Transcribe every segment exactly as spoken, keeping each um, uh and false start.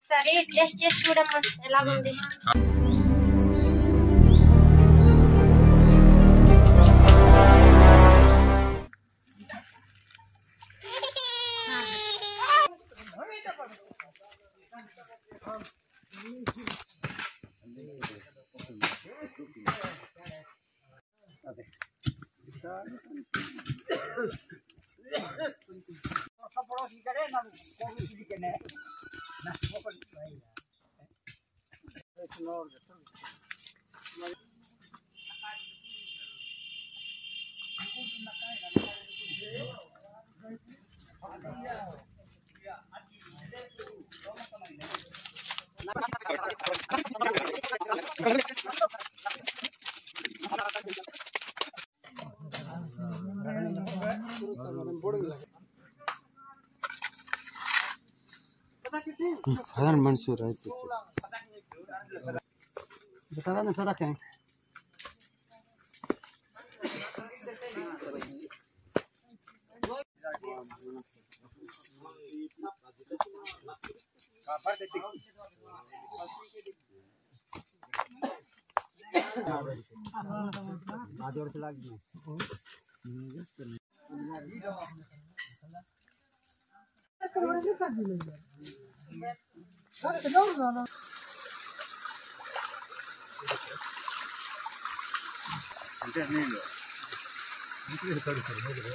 సరే టెస్ట్ చేసి చూడమ్మా ఎలాగుంది. Hadan Mansur అయితే बतावा ना फर्क है आदर से लाग అంటే నీళ్ళు ఇంటికి కడుతారు మొదలు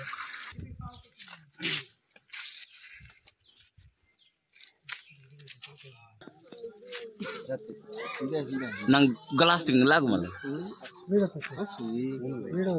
nang gelas ting lagu malah video video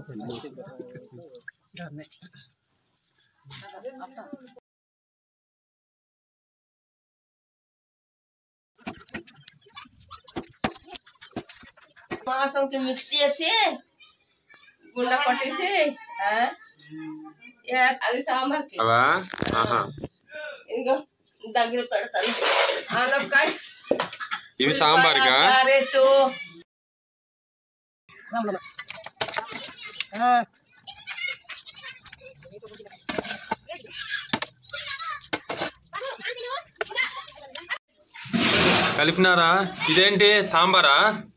masang ke mixer sih gula pati sih ah ya ada sambar ke అవా ఆహా ఇంకో దగ్గర పెడతాను ఆనపకాయ ఇవి సాంబార్గా క్యారెట్ కలిపినారా ఇదేంటి సాంబారా